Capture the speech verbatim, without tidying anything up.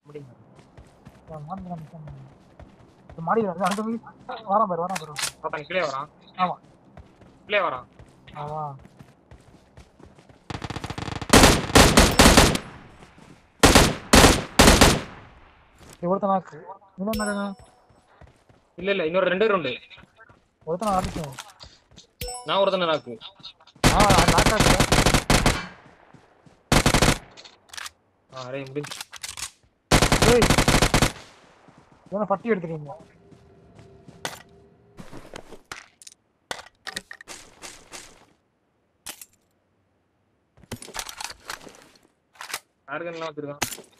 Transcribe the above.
முடிங்க. மாடி அங்க போய் வரான் பாரு வரான் பாரு. பாத்தா கீழே வரான். ஆமா கீழே வரான். ஆமா ஒருத்தனாக்கு இன்னொன்னு இல்ல இல்ல இன்னொரு ரெண்டே ரெண்டு. ஒருத்தனை அடிச்சோம். நான் ஒருத்தனை நாக்கு. ஆ நாக்காக்கு. ஆ அரே முடிஞ்சு. ஏய் இவனை பட்டி எடுத்துக்கீங்க. யாருக்கெல்லாம் வச்சிருக்கான்.